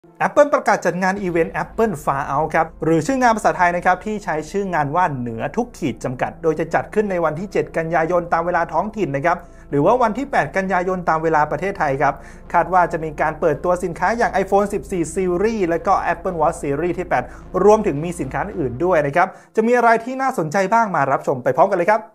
Apple ประกาศจัดงานอีเวนต์ Apple Far Out ครับหรือชื่องานภาษาไทยนะครับที่ใช้ชื่องานว่าเหนือทุกขีดจำกัดโดยจะจัดขึ้นในวันที่ 7 กันยายนตามเวลาท้องถิ่นนะครับหรือว่าวันที่ 8 กันยายนตามเวลาประเทศไทยครับคาดว่าจะมีการเปิดตัวสินค้าอย่าง iPhone 14 Series และก็ Apple Watch Series ที่ 8 รวมถึงมีสินค้าอื่นด้วยนะครับจะมีอะไรที่น่าสนใจบ้างมารับชมไปพร้อมกันเลยครับ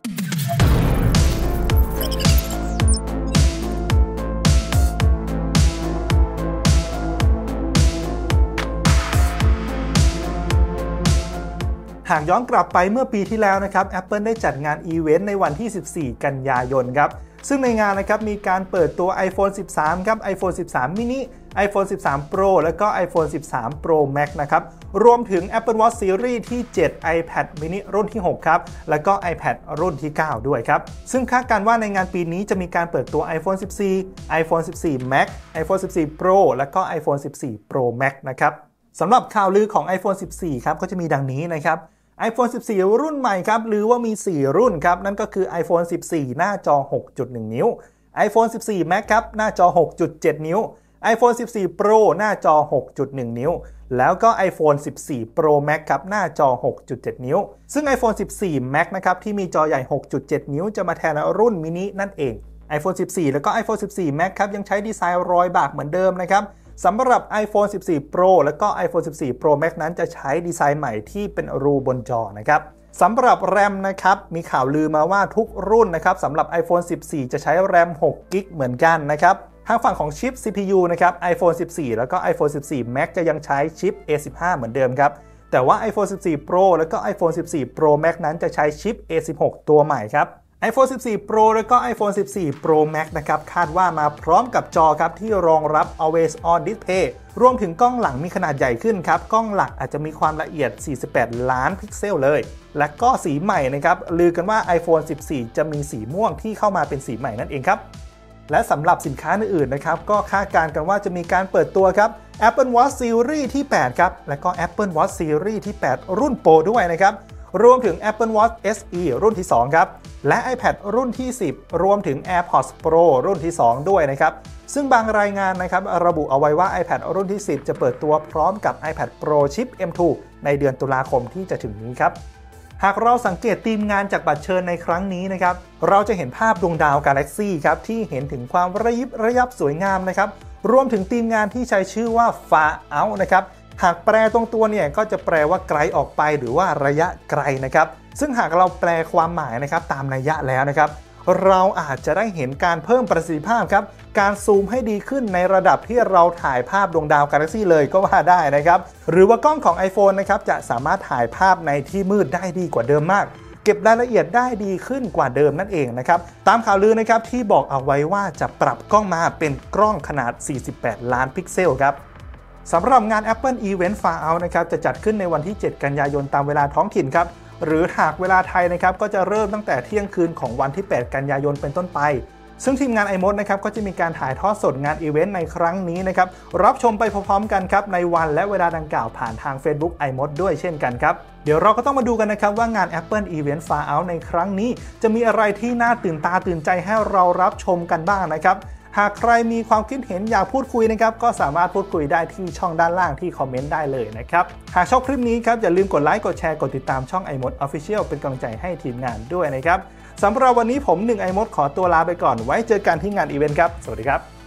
หากย้อนกลับไปเมื่อปีที่แล้วนะครับ Apple ได้จัดงานอีเวนต์ในวันที่ 14 กันยายนครับซึ่งในงานนะครับมีการเปิดตัว iPhone 13 ครับ iPhone 13 mini iPhone 13 Pro และก็ iPhone 13 Pro Max นะครับรวมถึง Apple Watch Series ที่ 7 iPad mini รุ่นที่ 6 ครับและก็ iPad รุ่นที่ 9 ด้วยครับซึ่งคาดการณ์ว่าในงานปีนี้จะมีการเปิดตัว iPhone 14 iPhone 14 Max iPhone 14 Pro และก็ iPhone 14 Pro Max นะครับสำหรับข่าวลือของ iPhone 14 ครับก็จะมีดังนี้นะครับiPhone 14 รุ่นใหม่ครับหรือว่ามี 4 รุ่นครับนั่นก็คือ iPhone 14 หน้าจอ 6.1 นิ้ว iPhone 14 Max ครับหน้าจอ 6.7 นิ้ว iPhone 14 Pro หน้าจอ 6.1 นิ้วแล้วก็ iPhone 14 Pro Max ครับหน้าจอ 6.7 นิ้วซึ่ง iPhone 14 Max นะครับที่มีจอใหญ่ 6.7 นิ้วจะมาแทนรุ่นมินินั่นเอง iPhone 14 แล้วก็ iPhone 14 Max ครับยังใช้ดีไซน์รอยบากเหมือนเดิมนะครับสำหรับ iPhone 14 Pro และก็ iPhone 14 Pro Max นั้นจะใช้ดีไซน์ใหม่ที่เป็นรูบนจอนะครับสำหรับ RAM นะครับมีข่าวลือมาว่าทุกรุ่นนะครับสำหรับ iPhone 14 จะใช้ RAM 6 GB เหมือนกันนะครับทางฝั่งของชิป CPU นะครับ iPhone 14 แล้วก็ iPhone 14 Max จะยังใช้ชิป A15 เหมือนเดิมครับแต่ว่า iPhone 14 Pro แล้วก็ iPhone 14 Pro Max นั้นจะใช้ชิป A16 ตัวใหม่ครับiPhone 14 Pro แล้วก็ iPhone 14 Pro Max นะครับคาดว่ามาพร้อมกับจอครับที่รองรับ Always On Display รวมถึงกล้องหลังมีขนาดใหญ่ขึ้นครับกล้องหลักอาจจะมีความละเอียด 48 ล้านพิกเซลเลยและก็สีใหม่นะครับลือกันว่า iPhone 14 จะมีสีม่วงที่เข้ามาเป็นสีใหม่นั่นเองครับและสำหรับสินค้าอื่นๆนะครับก็คาดการณ์กันว่าจะมีการเปิดตัวครับ Apple Watch Series ที่ 8 ครับและก็ Apple Watch Series ที่ 8 รุ่น Pro ด้วยนะครับรวมถึง Apple Watch SE รุ่นที่ 2 ครับและ iPad รุ่นที่ 10 รวมถึง AirPods Pro รุ่นที่ 2 ด้วยนะครับซึ่งบางรายงานนะครับระบุเอาไว้ว่า iPad รุ่นที่ 10 จะเปิดตัวพร้อมกับ iPad Pro ชิป M2 ในเดือนตุลาคมที่จะถึงนี้ครับหากเราสังเกตธีมงานจากบัตรเชิญในครั้งนี้นะครับเราจะเห็นภาพดวงดาวกาแล็กซี่ครับที่เห็นถึงความระยิบระยับสวยงามนะครับรวมถึงธีมงานที่ใช้ชื่อว่า Far Out นะครับหากแปลตรงตัวเนี่ยก็จะแปลว่าไกลออกไปหรือว่าระยะไกลนะครับซึ่งหากเราแปลความหมายนะครับตามนัยยะแล้วนะครับเราอาจจะได้เห็นการเพิ่มประสิทธิภาพครับการซูมให้ดีขึ้นในระดับที่เราถ่ายภาพดวงดาวกาแล็กซี่เลยก็ว่าได้นะครับหรือว่ากล้องของ iPhone นะครับจะสามารถถ่ายภาพในที่มืดได้ดีกว่าเดิมมากเก็บรายละเอียดได้ดีขึ้นกว่าเดิมนั่นเองนะครับตามข่าวลือนะครับที่บอกเอาไว้ว่าจะปรับกล้องมาเป็นกล้องขนาด 48 ล้านพิกเซลครับสำหรับงาน Apple Event Far Out นะครับจะจัดขึ้นในวันที่ 7 กันยายนตามเวลาท้องถิ่นครับหรือหากเวลาไทยนะครับก็จะเริ่มตั้งแต่เที่ยงคืนของวันที่ 8 กันยายนเป็นต้นไปซึ่งทีมงาน iMod นะครับก็จะมีการถ่ายทอดสดงานอีเวนต์ในครั้งนี้นะครับรับชมไปพร้อมๆกันครับในวันและเวลาดังกล่าวผ่านทาง Facebook iMod ด้วยเช่นกันครับเดี๋ยวเราก็ต้องมาดูกันนะครับว่างาน Apple Event Far Out ในครั้งนี้จะมีอะไรที่น่าตื่นตาตื่นใจให้เรารับชมกันบ้างนะครับหากใครมีความคิดเห็นอยากพูดคุยนะครับก็สามารถพูดคุยได้ที่ช่องด้านล่างที่คอมเมนต์ได้เลยนะครับหากชอบคลิปนี้ครับอย่าลืมกดไลค์กดแชร์กดติดตามช่อง iMod Official เป็นกำลังใจให้ทีมงานด้วยนะครับสำหรับวันนี้ผม1 iMod ขอตัวลาไปก่อนไว้เจอกันที่งานอีเวนต์ครับสวัสดีครับ